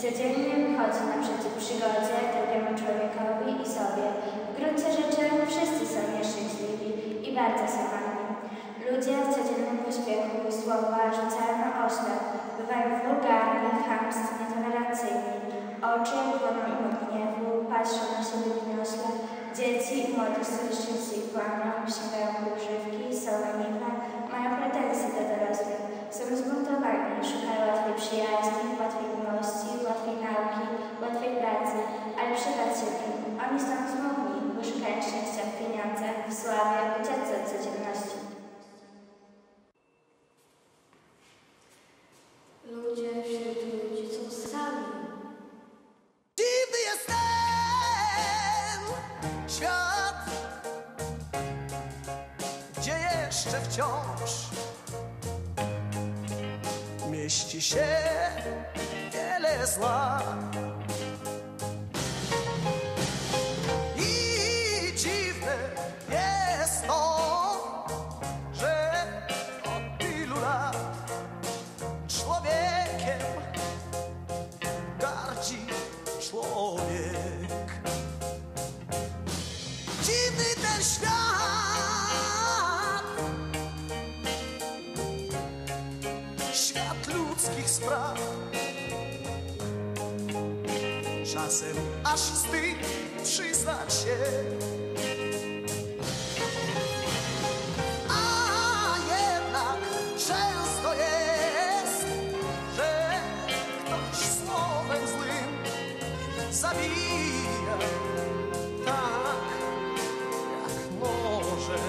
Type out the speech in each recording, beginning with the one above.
Codziennie wychodzi naprzeciw przygodzie, drugiemu człowiekowi i sobie. W gruncie rzeczy wszyscy są nieszczęśliwi i bardzo samotni. Ludzie w codziennym pośpiechu słowa rzucają na oślep, bywają wulgarni, chamscy, nietolerancyjni. Oczy płoną im od gniewu, patrzą na siebie wniośle. Dzieci i młodość coraz częściej kłamią, sięgają po używki, są leniwe, mają pretensje do dorosłych. Są zbuntowani, szukają łatwej przyjaźni, łatwej miłości, łatwej nauki, łatwej pracy, ale przypatrzcie im, oni są smutni, bo szukają szczęścia w pieniądzach, w sławie, ucieczce od codzienności. Ludzie wśród ludzi są sami. Dziwny jest ten świat, gdzie jeszcze wciąż mieści się wiele zła. I dziwne jest to, że od tylu lat człowiekiem gardzi człowiek. Dziwny ten świat, świat ludzkich spraw. Czasem aż wstyd przyznać się, a jednak często jest, że ktoś słowem złym zabija tak jak może.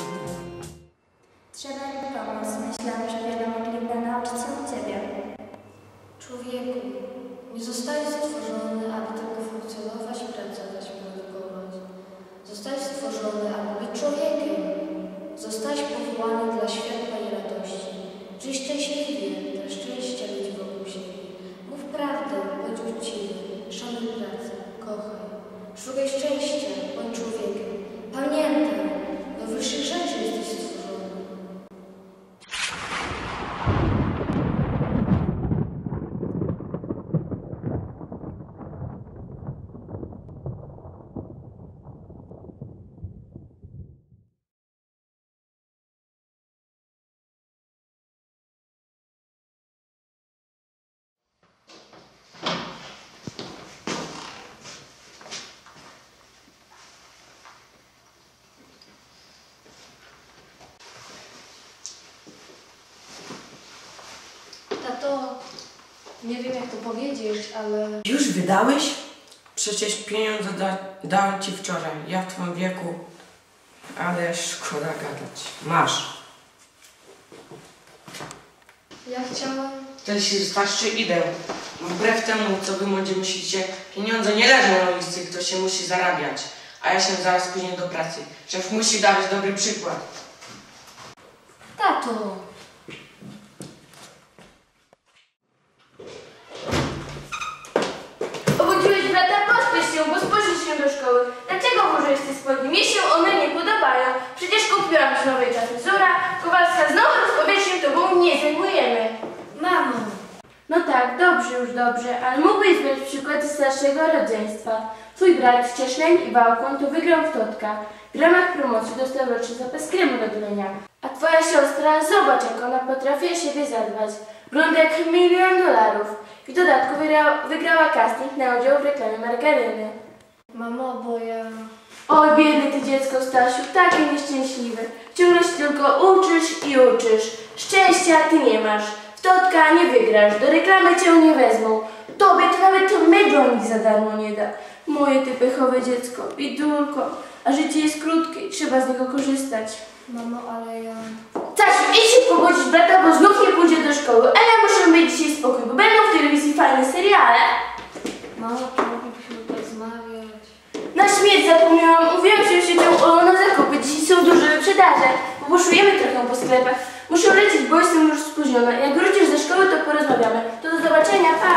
Trzeba mi pomóc. Myślałam, że wiele mogliby nauczyć się u Ciebie. Człowieku, nie zostałeś stworzony, aby tylko funkcjonować i pracować, produkować. Zostałeś stworzony, aby być człowiekiem. Zostałeś powołany dla światła i radości. Żyj szczęśliwie, dla szczęścia ludzi wokół siebie. Mów prawdę, bądź uczciwy, szanuj pracę, kochaj. Szukaj szczęścia, bądź człowiekiem. Pamiętaj, do wyższych rzeczy jesteś stworzony. Tato, nie wiem jak to powiedzieć, ale... Już wydałeś? Przecież pieniądze dałem ci wczoraj. Ja w twoim wieku. Ale szkoda gadać. Masz. Ja chciałam... Wtedy się wystarczy idę. Wbrew temu, co wy młodzi myślicie, pieniądze nie leżą na ulicy, ktoś się musi zarabiać. A ja się zaraz później do pracy. Szef musi dawać dobry przykład. Tato! Obudziłeś brata? Pospiesz się, bo spóźnisz się do szkoły. Dlaczego włożyłeś te spodnie? Mi się one nie podobają. Przecież kupiłam ci nowej czasy Zura. Kowalska znowu rozpowie się tobą nie zajmujemy. Mamo! No tak, dobrze, już dobrze, ale mógłbyś brać przykład z starszego rodzeństwa. Twój brat Cieszleń i Bałkon to wygrał w Totka. W ramach promocji dostał roczny zapas kremu do golenia. A twoja siostra, zobacz jak ona potrafi o siebie zadbać. Wygląda jak $1 milion. I w dodatku wygrała casting na udział w reklamie margaryny. Mamo, bo ja... Oj, biedny ty dziecko, Stasiu, takie nieszczęśliwe. Ciągle się tylko uczysz i uczysz. Szczęścia ty nie masz. W Totka nie wygrasz, do reklamy cię nie wezmą. Tobie to nawet to mydło nikt za darmo nie da. Moje ty pechowe dziecko, bidulko. A życie jest krótkie i trzeba z niego korzystać. Mamo, ale ja... Stasiu, idź się pogodzić brata, bo znów nie pójdzie do szkoły. A ja muszę mieć dzisiaj spokój, bo będą w telewizji fajne seriale. Mamo, to moglibyśmy porozmawiać. Na śmierć zapomniałam, mówiłam się z siecią na zakupy. Dzisiaj są duże wyprzedaże. Pobuszujemy trochę po sklepach. Muszę lecieć, bo jestem już spóźniona. Jak wrócisz ze szkoły, to porozmawiamy. To do zobaczenia, pa!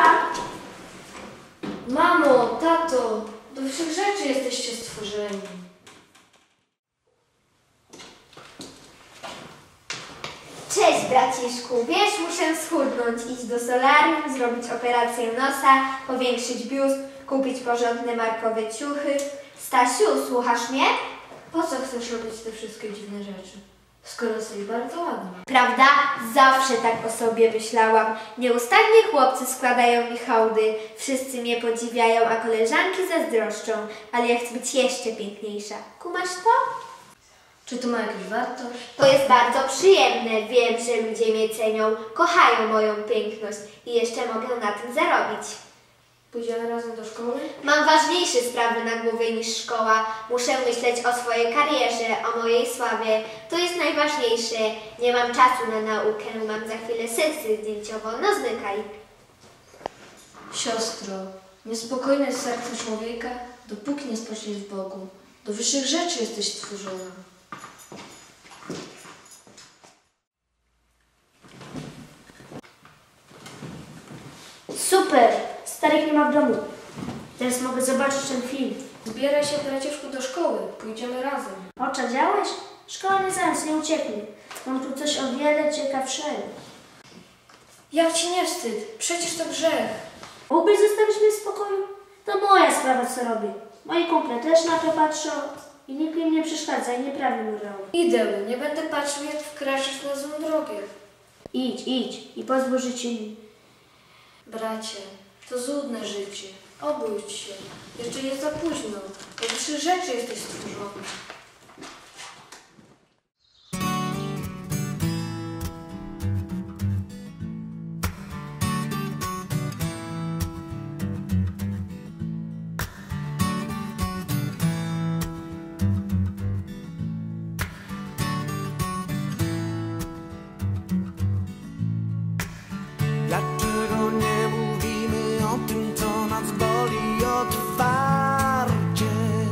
Mamo, tato, do wszech rzeczy jesteście stworzeni. Cześć braciszku, wiesz, muszę schudnąć, iść do solarium, zrobić operację nosa, powiększyć biust, kupić porządne markowe ciuchy. Stasiu, słuchasz mnie? Po co chcesz robić te wszystkie dziwne rzeczy? Skoro jesteś bardzo ładna. Prawda? Zawsze tak o sobie myślałam. Nieustannie chłopcy składają mi hołdy, wszyscy mnie podziwiają, a koleżanki zazdroszczą, ale ja chcę być jeszcze piękniejsza. Kumasz to? Czy to ma jakąś wartość? To jest bardzo przyjemne. Wiem, że ludzie mnie cenią, kochają moją piękność i jeszcze mogę na tym zarobić. Pójdziemy razem do szkoły? Mam ważniejsze sprawy na głowie niż szkoła. Muszę myśleć o swojej karierze, o mojej sławie. To jest najważniejsze. Nie mam czasu na naukę. Mam za chwilę sesję zdjęciową. No zmykaj. Siostro, niespokojne jest serce człowieka, dopóki nie spoczniesz w Bogu. Do wyższych rzeczy jesteś stworzona. Super! Starych nie ma w domu. Teraz mogę zobaczyć ten film. Zbieraj się, braciszku, do szkoły. Pójdziemy razem. Oczadziałeś? Szkoła nie zając, nie ucieknij. Mam tu coś o wiele ciekawszego. Jak ci nie wstyd? Przecież to grzech. Mógłbyś zostawić mnie w spokoju? To moja sprawa, co robię. Moi kumple też na to patrzą i nikt im nie przeszkadza i nie prawi mu rąk. Idę, nie będę patrzył, jak wkraczasz na złą drogę. Idź i pozwól życie mi. Bracie, to złudne życie. Obudź się. Jeszcze nie za późno. Do wyższych rzeczy jesteś stworzony. Dlaczego nie mówimy o tym, co nas boli otwarcie?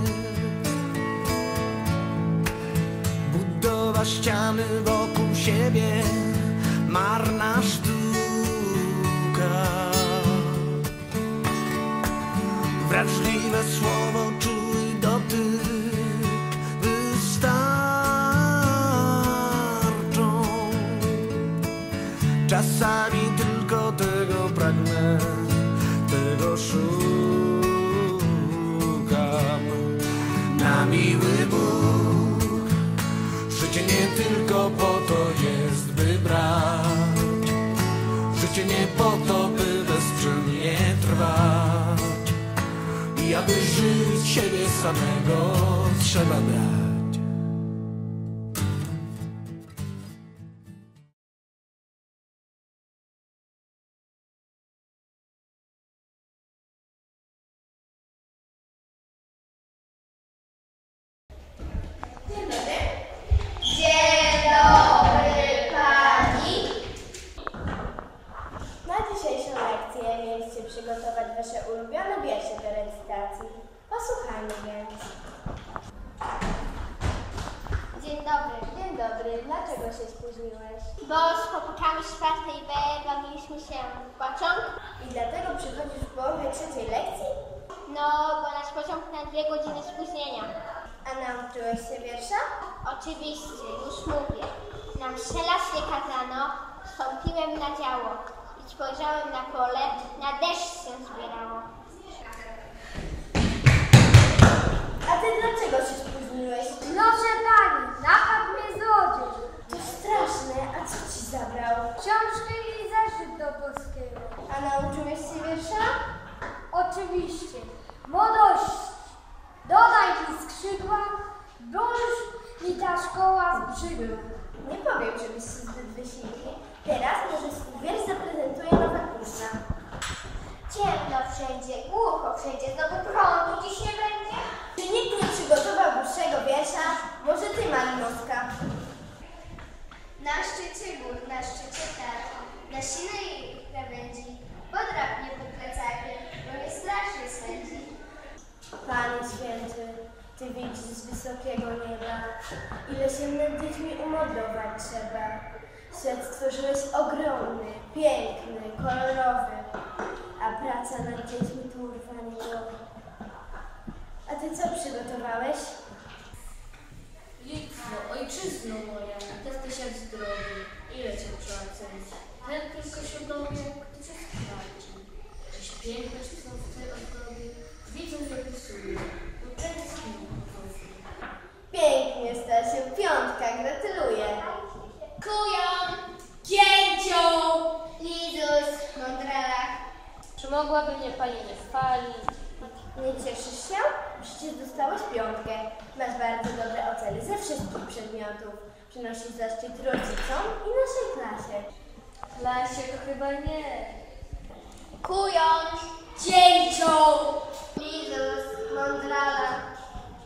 Budowa ściany wokół siebie, marna sztuka. Wrażliwe słowo, czuły dotyk wystarczą. Czasami tylko tego pragnę, tego szukam. Na miły Bóg, życie nie tylko po to jest, by brać. Życie nie po to, by bezczynnie trwać. I aby żyć siebie samego, trzeba brać. Dzień dobry pani. Na dzisiejszą lekcję mieliście przygotować wasze ulubione wiersze do recytacji. Posłuchajmy więc. Dzień dobry. Dzień dobry, dlaczego się spóźniłeś? Bo z chłopakami z 4B bawiliśmy się w pociąg. I dlatego przychodzisz w połowie trzeciej lekcji? No, bo nasz pociąg na 2 godziny spóźnienia. A nauczyłeś się wiersza? Oczywiście, już mówię. Na mszy nie kazano, wstąpiłem na działo i spojrzałem na pole, na deszcz się zbierało. A ty dlaczego się spóźniłeś? Proszę pani, napadł mnie złodziej. To straszne, a co ci zabrał? Książkę i zeszyt do polskiego. A nauczyłeś się wiersza? Oczywiście. Młodości, dodaj mi skrzydła, bo już mi ta szkoła zbrzydła. Nie powiem, żebyś się zbyt wysilili. Teraz może swój wiersz zaprezentuje nowa kursa. Ciemno wszędzie, głucho wszędzie, znowu prądu dziś nie będzie. Czy nikt nie przygotował dłuższego wiersza? Może ty, Malinowska? Na szczycie gór, na szczycie targ, na sinej krawędzi, podrapnie pod plecakiem, bo mnie strasznie swędzi. Panie Święty, Ty widzisz z wysokiego nieba, ile się nad dziećmi umodlować trzeba. Świat stworzyłeś ogromny, piękny, kolorowy, a praca nad dziećmi to urwanie głowy. A Ty co przygotowałeś? Litwo, ojczyzno moja, jesteś jak zdrowy. Ile cię trzeba cenić? Ten tylko się dowie, kto cię sprawdzi. Jeśli piękność chcą w tej ozdobie, widzą nie rysuje. Uczęski Pięknie, Stasiu, piątka, gratuluję. Kujon, Gięciu, Lizus, Mądrala. Czy mogłaby mnie pani nie chwalić? Nie cieszysz się? Przecież dostałaś piątkę. Masz bardzo dobre oceny ze wszystkich przedmiotów. Przynosisz zaszczyt rodzicom i naszej klasie. Klasie to chyba nie. Kujon, Gięciu. Lizus, Mądrala.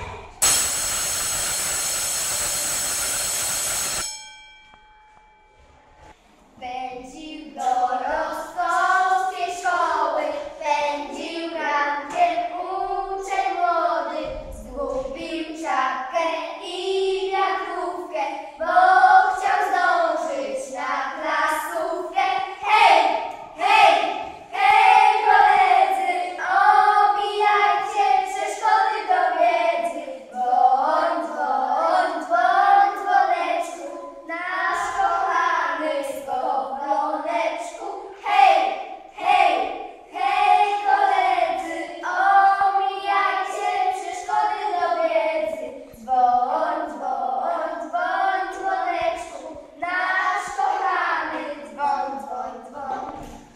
Pędził do rostkowskiej szkoły, pędził rankiem uczeń młody, zgubił czapkę i wiatrówkę, bo chciał zdążyć na klasówkę. Hej, hej, hej koledzy, obijajcie przeszkody do wiedzy. Dzwoń, dzwoń, dzwoń, dzwoneczku, nasz kochany skowroneczku. Hej, hej, hej koledzy, omijajcie przeszkody do wiedzy. Dzwoń, dzwoń, dzwoń, dzwoneczku, nasz kochany dzwoń, dzwoń, dzwoń.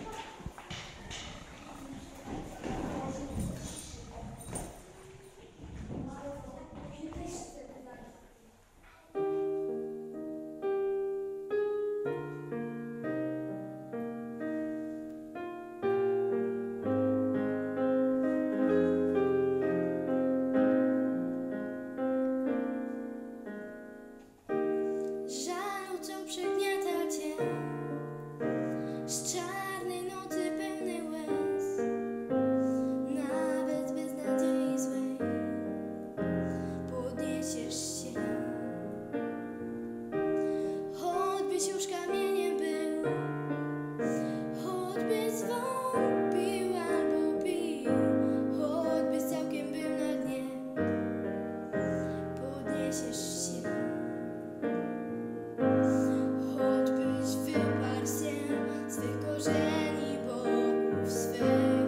Żalu, co przygniata cię z czarnej nocy pełnej łez, nawet bez nadziei złej podniesiesz się, choćbyś już kamieniem był, choćbyś zwątpił albo pił, choćbyś całkiem był na dnie, podniesiesz się. Choćbyś wyparł się swych korzeni, bogów swych,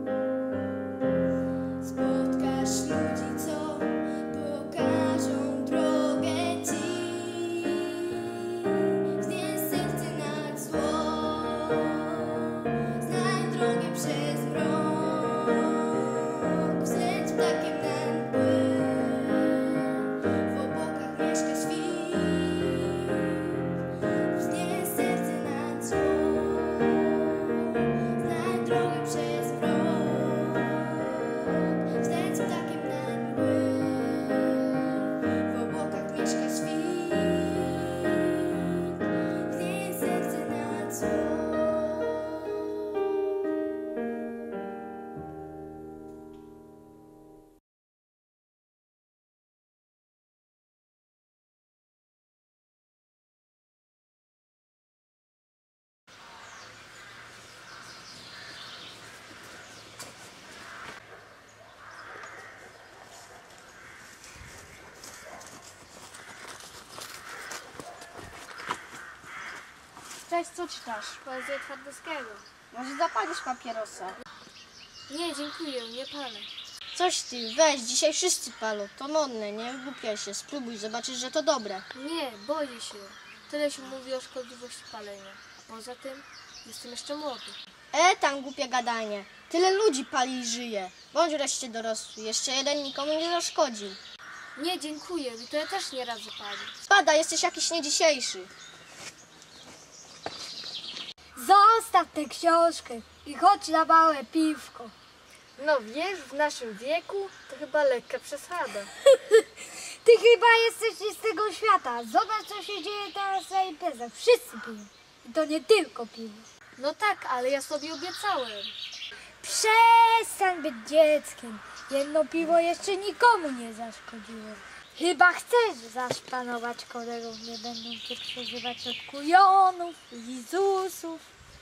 spotkasz ludzi, co pokażą drogę ci. Wznieś serce nad zło, znajdź drogę przez mrok, wzleć ptakiem na mgły, w obłokach mieszka świt. Wznieś serce nad zło, znajdź drogę przez mrok, wzleć ptakiem na mgły, w obłokach mieszka świt. Wznieś serce nad zło. Cześć, co czytasz? Poezję Twardowskiego. Może zapalisz papierosa? Nie, dziękuję, nie palę. Coś ty, weź, dzisiaj wszyscy palą. To modne, nie wygłupiaj się, spróbuj, zobaczysz, że to dobre. Nie, boję się. Tyle się mówi o szkodliwości palenia. Poza tym jestem jeszcze młody. Tam głupie gadanie. Tyle ludzi pali i żyje. Bądź wreszcie dorosły, jeszcze jeden nikomu nie zaszkodził. Nie, dziękuję, i to ja też nie radzę palić. Spada, jesteś jakiś nie dzisiejszy. Zostaw tę książkę i chodź na małe piwko. No wiesz, w naszym wieku to chyba lekka przesada. Ty chyba jesteś nie z tego świata. Zobacz, co się dzieje teraz na imprezach. Wszyscy piją. I to nie tylko piwo. No tak, ale ja sobie obiecałem. Przestań być dzieckiem. Jedno piwo jeszcze nikomu nie zaszkodziło. Chyba chcesz zaszpanować kolegów, nie będą cię przeżywać od kujonów, lizusów.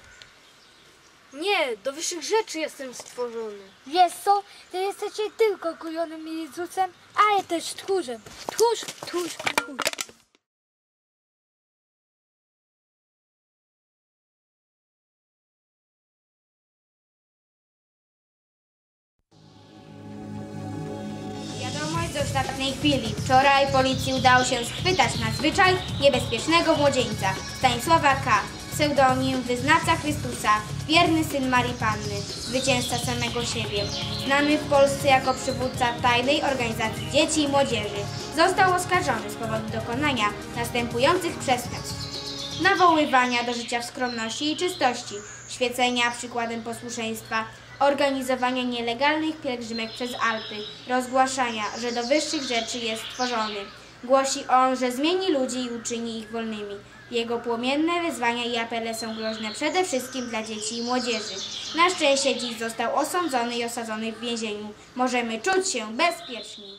Nie, do wyższych rzeczy jestem stworzony. Wiesz co, ty jesteś nie tylko kujonym i lizusem, ale też tchórzem. Tchórz, tchórz, tchórz. w ostatniej chwili. Wczoraj policji udało się schwytać nadzwyczaj niebezpiecznego młodzieńca Stanisława K., pseudonim Wyznawca Chrystusa, wierny syn Marii Panny, zwycięzca samego siebie, znany w Polsce jako przywódca tajnej organizacji dzieci i młodzieży. Został oskarżony z powodu dokonania następujących przestępstw: nawoływania do życia w skromności i czystości, świecenia przykładem posłuszeństwa, organizowania nielegalnych pielgrzymek przez Alpy, rozgłaszania, że do wyższych rzeczy jest stworzony. Głosi on, że zmieni ludzi i uczyni ich wolnymi. Jego płomienne wyzwania i apele są groźne przede wszystkim dla dzieci i młodzieży. Na szczęście dziś został osądzony i osadzony w więzieniu. Możemy czuć się bezpieczni.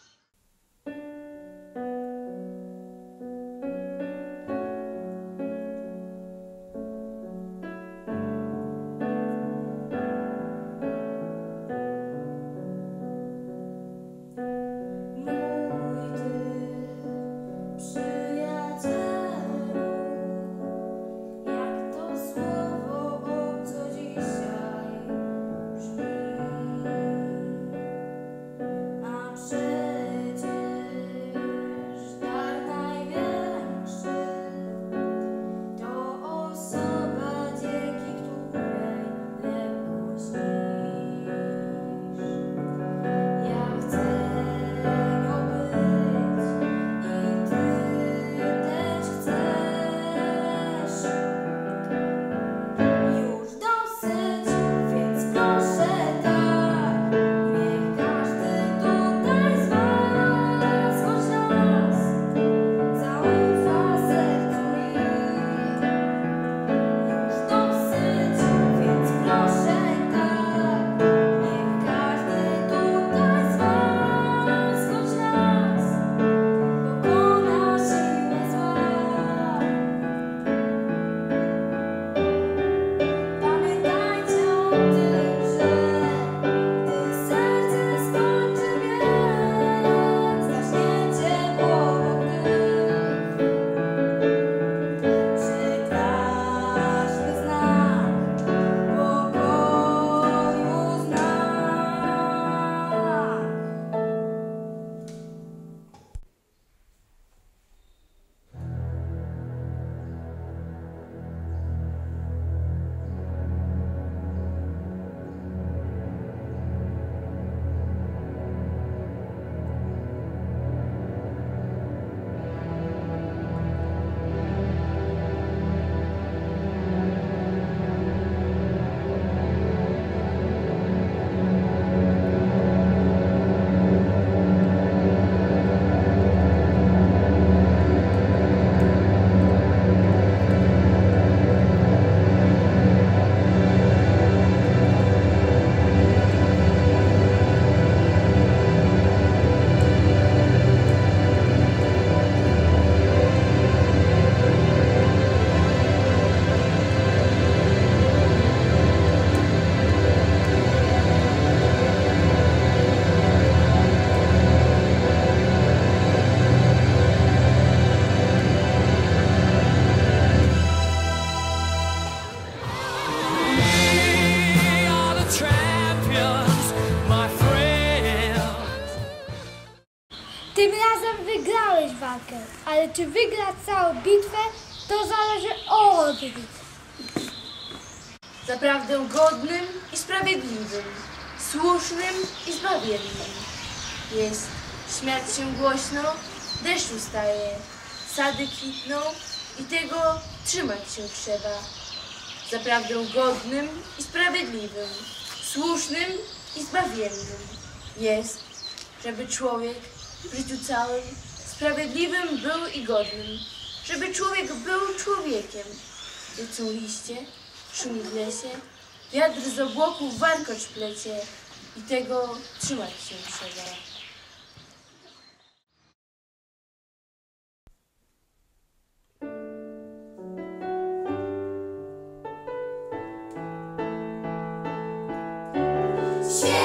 Tym razem wygrałeś walkę, ale czy wygrać całą bitwę, to zależy od nich. Zaprawdę godnym i sprawiedliwym, słusznym i zbawiennym jest śmiać się głośno, deszcz ustaje, sady kwitną i tego trzymać się trzeba. Zaprawdę godnym i sprawiedliwym, słusznym i zbawiennym jest, żeby człowiek w życiu całym sprawiedliwym był i godnym, żeby człowiek był człowiekiem. Lecą liście, szumi w lesie, wiatr z obłoków warkocz plecie i tego trzymać się trzeba. Świat